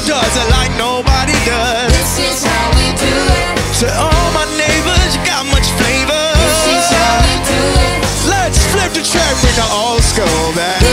does it like nobody does. This is how we do it. To all my neighbors, you got much flavor. This is how we do it. Let's flip the track, bring the old school back.